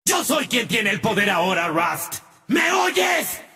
Yo soy quien tiene el poder ahora, Rust. ¿Me oyes?